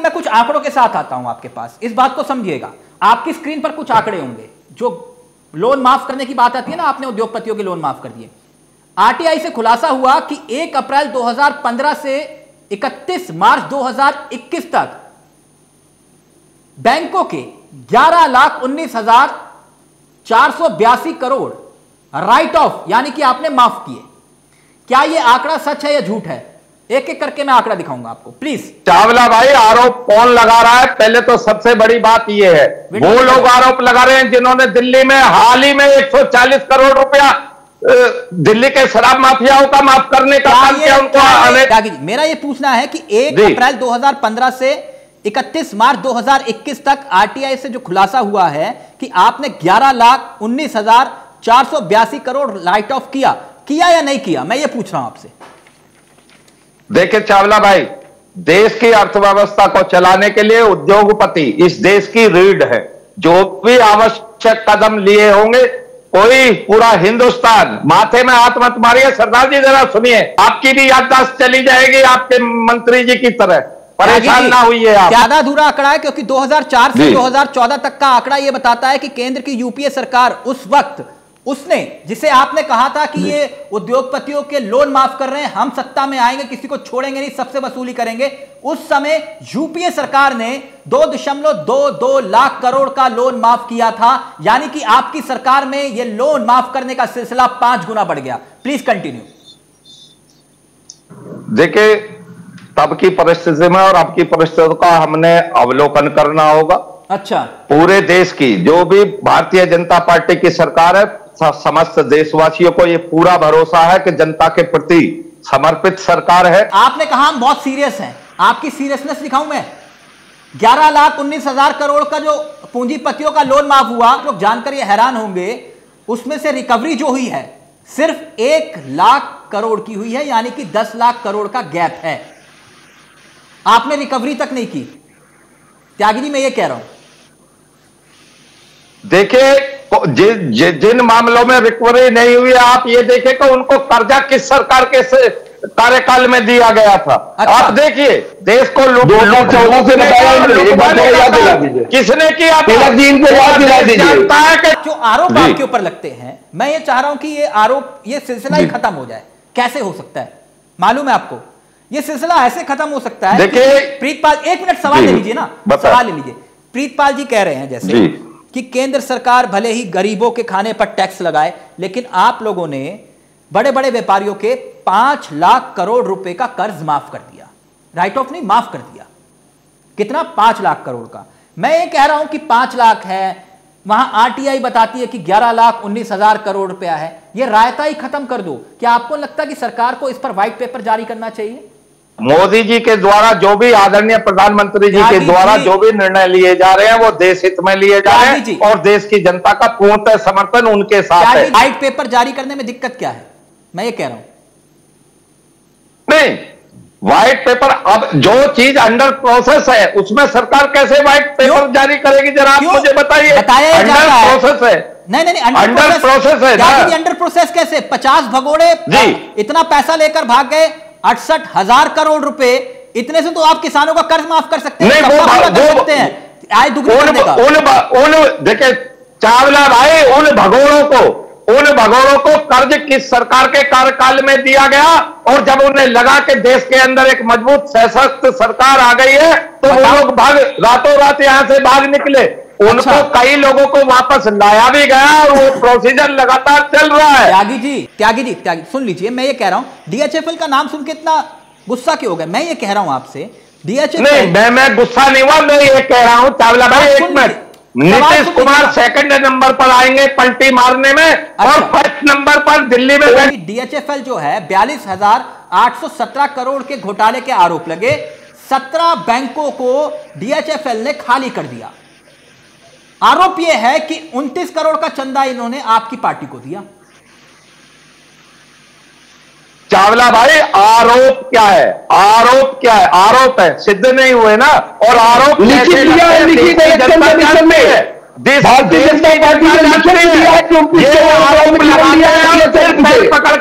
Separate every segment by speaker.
Speaker 1: मैं कुछ आंकड़ों के साथ आता हूं आपके पास, इस बात को समझिएगा। आपकी स्क्रीन पर कुछ आंकड़े होंगे जो लोन माफ करने की बात आती है ना, आपने उद्योगपतियों के लोन माफ कर दिए। आरटीआई से खुलासा हुआ कि 1 अप्रैल 2015 से 31 मार्च 2021 तक बैंकों के 11,19,482 करोड़ राइट ऑफ यानी कि आपने माफ किए। क्या यह आंकड़ा सच है या झूठ है? एक एक करके मैं आंकड़ा दिखाऊंगा आपको, प्लीज।
Speaker 2: चावला भाई, आरोप कौन लगा रहा है? पहले तो सबसे बड़ी बात यह है, वो लोग आरोप लगा रहे हैं जिन्होंने दिल्ली में हाल ही में 140 करोड़ रुपया दिल्ली के शराब माफियाओं का माफ करने का काम किया। उनको
Speaker 1: मेरा यह पूछना है कि 1 अप्रैल 2015 से 31 मार्च 2021 तक आरटीआई से जो खुलासा हुआ है कि आपने 11,19,482 करोड़ राइट ऑफ किया या नहीं किया, मैं ये पूछ रहा हूं आपसे।
Speaker 2: देखिए चावला भाई, देश की अर्थव्यवस्था को चलाने के लिए उद्योगपति इस देश की रीढ़ है। जो भी आवश्यक कदम लिए होंगे, कोई पूरा हिंदुस्तान, माथे में हाथ मत मारिए। सरदार जी जरा सुनिए, आपकी भी याददाश्त चली जाएगी आपके मंत्री जी की तरह, परेशान ना हुई आप।
Speaker 1: ज्यादा अधूरा आंकड़ा है क्योंकि 2004 से 2014 तक का आंकड़ा यह बताता है कि केंद्र की यूपीए सरकार उस वक्त, उसने जिसे आपने कहा था कि ये उद्योगपतियों के लोन माफ कर रहे हैं, हम सत्ता में आएंगे किसी को छोड़ेंगे नहीं, सबसे वसूली करेंगे, उस समय यूपीए सरकार ने 2.22 लाख करोड़ का लोन माफ किया था। यानी कि आपकी सरकार में ये लोन माफ करने का सिलसिला 5 गुना बढ़ गया। Please continue.
Speaker 2: देखिए, तब की परिस्थिति में और अब की परिस्थिति का हमने अवलोकन करना होगा।
Speaker 1: अच्छा,
Speaker 2: पूरे देश की जो भी भारतीय जनता पार्टी की सरकार है, समस्त देशवासियों को यह पूरा भरोसा है कि जनता के प्रति समर्पित सरकार है।
Speaker 1: आपने कहा हम बहुत सीरियस हैं, आपकी सीरियसनेस दिखाऊं मैं। 11,19,000 करोड़ का जो पूंजीपतियों का लोन माफ हुआ, लोग जानकर ये हैरान होंगे, उसमें से रिकवरी जो हुई है सिर्फ 1 लाख करोड़ की हुई है, यानी कि 10 लाख करोड़ का गैप है। आपने रिकवरी तक नहीं की। त्यागी जी, मैं ये कह रहा हूं,
Speaker 2: देखिए जिन मामलों में रिकवरी नहीं हुई, आप ये देखें कि उनको कर्जा किस सरकार के कार्यकाल में दिया गया था। अच्छा। आप देखिए, देश को 2014 से किसने किया
Speaker 1: जानता है कि जो आरोप आपके ऊपर लगते हैं, मैं ये चाह रहा हूं कि ये आरोप, ये सिलसिला ही खत्म हो जाए। कैसे हो सकता है मालूम है आपको? ये सिलसिला ऐसे खत्म हो सकता है।
Speaker 2: देखिए,
Speaker 1: प्रीतपाल, एक मिनट सवाल ले लीजिए ना, सवाल ले लीजिए। प्रीतपाल जी कह रहे हैं जैसे कि केंद्र सरकार भले ही गरीबों के खाने पर टैक्स लगाए, लेकिन आप लोगों ने बड़े बड़े व्यापारियों के 5 लाख करोड़ रुपए का कर्ज माफ कर दिया। राइट ऑफ नहीं, माफ कर दिया। कितना? 5 लाख करोड़ का। मैं ये कह रहा हूं कि 5 लाख है, वहां आरटीआई बताती है कि 11,19,000 करोड़ रुपया है। ये रायता ही खत्म कर दो। क्या आपको लगता है कि सरकार को इस पर व्हाइट पेपर जारी करना चाहिए?
Speaker 2: मोदी जी के द्वारा जो भी, आदरणीय प्रधानमंत्री जी के द्वारा जो भी निर्णय लिए जा रहे हैं, वो देश हित में लिए जा रहे हैं और देश की जनता का पूर्णतः समर्थन उनके साथ है।
Speaker 1: व्हाइट पेपर जारी करने में दिक्कत क्या है? मैं ये कह रहा हूं,
Speaker 2: नहीं, व्हाइट पेपर अब जो चीज अंडर प्रोसेस है उसमें सरकार कैसे व्हाइट पेपर जारी करेगी? जरा आप मुझे बताइए। अंडर प्रोसेस है।
Speaker 1: नहीं,
Speaker 2: अंडर प्रोसेस है।
Speaker 1: अंडर प्रोसेस कैसे? 50 भगोड़े इतना पैसा लेकर भाग गए, 68,000 करोड़ रुपए। इतने से तो आप किसानों का कर्ज माफ कर सकते हैं।
Speaker 2: नहीं,
Speaker 1: आय दुगनी करने का।
Speaker 2: देखिए चावला भाई, उन भगोड़ों को कर्ज किस सरकार के कार्यकाल में दिया गया? और जब उन्हें लगा कि देश के अंदर एक मजबूत सशक्त सरकार आ गई है, तो वो लोग रातों रात यहां से भाग निकले। उनको कई लोगों को वापस लाया भी गया और वो प्रोसीजर लगातार चल रहा है।
Speaker 1: त्यागी जी सुन लीजिए, मैं ये कह रहा हूं, डीएचएफएल का नाम सुन के इतना गुस्सा क्यों हो गया? मैं ये कह रहा हूं आपसे, डीएचएफएल
Speaker 2: नहीं, मैं गुस्सा नहीं हुआ, मैं ये कह रहा हूं चावला भाई, एक minute. Nitish Kumar second number पर आएंगे पलटी मारने में, और फर्स्ट नंबर पर दिल्ली में
Speaker 1: डीएचएफएल जो है 42,817 करोड़ के घोटाले के आरोप लगे। 17 बैंकों को डीएचएफएल ने खाली कर दिया। आरोप यह है कि 29 करोड़ का चंदा इन्होंने आपकी पार्टी को दिया।
Speaker 2: चावला भाई, आरोप क्या है? आरोप है, सिद्ध नहीं हुए ना। और आरोप
Speaker 3: लिखित
Speaker 2: पकड़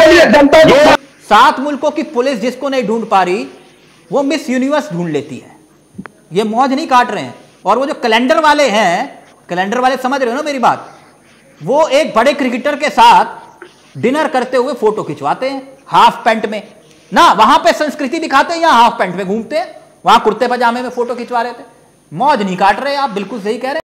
Speaker 2: के
Speaker 1: 7 मुल्कों की पुलिस जिसको नहीं ढूंढ पा रही, वो मिस यूनिवर्स ढूंढ लेती है। ये मौज नहीं काट रहे हैं। और वो जो कैलेंडर वाले हैं, कैलेंडर वाले समझ रहे हो ना मेरी बात, वो एक बड़े क्रिकेटर के साथ डिनर करते हुए फोटो खिंचवाते हैं हाफ पैंट में ना, वहां पे संस्कृति दिखाते हैं, यहां हाफ पैंट में घूमते हैं, वहां कुर्ते पजामे में फोटो खिंचवा रहे थे। मौज नहीं काट रहे आप, बिल्कुल सही कह रहे हैं।